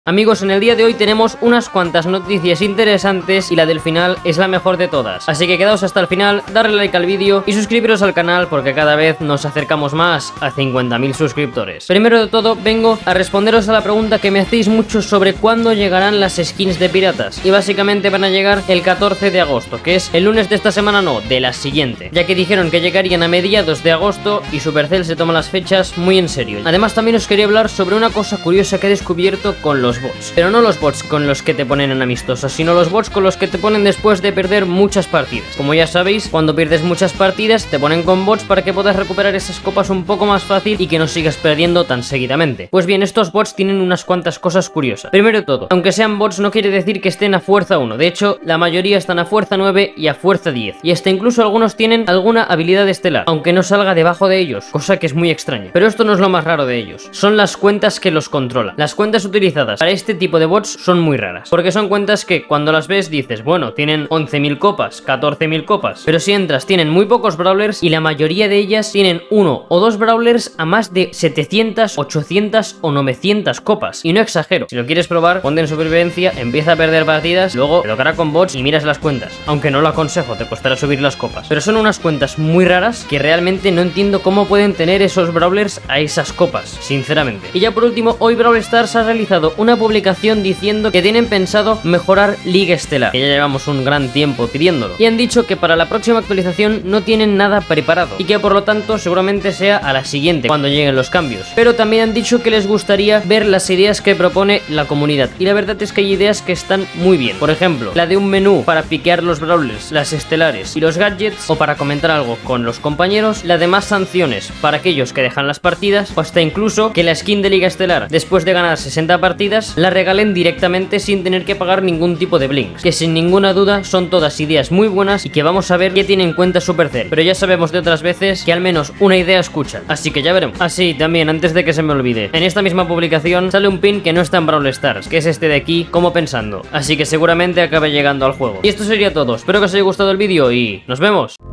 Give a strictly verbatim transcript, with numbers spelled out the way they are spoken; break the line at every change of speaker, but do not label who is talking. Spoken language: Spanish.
Amigos, en el día de hoy tenemos unas cuantas noticias interesantes y la del final es la mejor de todas. Así que quedaos hasta el final, darle like al vídeo y suscribiros al canal porque cada vez nos acercamos más a cincuenta mil suscriptores. Primero de todo, vengo a responderos a la pregunta que me hacéis mucho sobre cuándo llegarán las skins de piratas. Y básicamente van a llegar el catorce de agosto, que es el lunes de esta semana, no, de la siguiente. Ya que dijeron que llegarían a mediados de agosto y Supercell se toma las fechas muy en serio. Además también os quería hablar sobre una cosa curiosa que he descubierto con los bots, pero no los bots con los que te ponen en amistosos, sino los bots con los que te ponen después de perder muchas partidas. Como ya sabéis, cuando pierdes muchas partidas te ponen con bots para que puedas recuperar esas copas un poco más fácil y que no sigas perdiendo tan seguidamente. Pues bien, estos bots tienen unas cuantas cosas curiosas. Primero de todo, aunque sean bots no quiere decir que estén a fuerza uno, de hecho la mayoría están a fuerza nueve y a fuerza diez, y hasta incluso algunos tienen alguna habilidad estelar, aunque no salga debajo de ellos, cosa que es muy extraña. Pero esto no es lo más raro de ellos, son las cuentas que los controlan. Las cuentas utilizadas para este tipo de bots son muy raras, porque son cuentas que cuando las ves dices, bueno, tienen once mil copas, catorce mil copas, pero si entras tienen muy pocos brawlers y la mayoría de ellas tienen uno o dos brawlers a más de setecientas, ochocientas o novecientas copas, y no exagero. Si lo quieres probar, ponte en supervivencia, empieza a perder partidas, luego te tocará con bots y miras las cuentas, aunque no lo aconsejo, te costará subir las copas, pero son unas cuentas muy raras que realmente no entiendo cómo pueden tener esos brawlers a esas copas, sinceramente. Y ya por último, hoy Brawl Stars ha realizado una publicación diciendo que tienen pensado mejorar Liga Estelar, que ya llevamos un gran tiempo pidiéndolo, y han dicho que para la próxima actualización no tienen nada preparado y que por lo tanto seguramente sea a la siguiente cuando lleguen los cambios, pero también han dicho que les gustaría ver las ideas que propone la comunidad, y la verdad es que hay ideas que están muy bien. Por ejemplo, la de un menú para piquear los brawlers, las estelares y los gadgets, o para comentar algo con los compañeros, la de más sanciones para aquellos que dejan las partidas, o hasta incluso que la skin de Liga Estelar después de ganar sesenta partidas la regalen directamente sin tener que pagar ningún tipo de blinks, que sin ninguna duda son todas ideas muy buenas y que vamos a ver qué tiene en cuenta Supercell, pero ya sabemos de otras veces que al menos una idea escuchan, así que ya veremos. Así, también, antes de que se me olvide, en esta misma publicación sale un pin que no está en Brawl Stars, que es este de aquí, como pensando, así que seguramente acabe llegando al juego. Y esto sería todo, espero que os haya gustado el vídeo y nos vemos.